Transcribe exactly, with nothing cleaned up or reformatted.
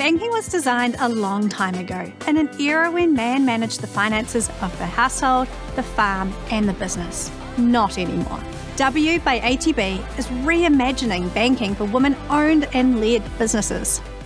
Banking was designed a long time ago, in an era when man managed the finances of the household, the farm, and the business. Not anymore. W by A T B is reimagining banking for women-owned and led businesses.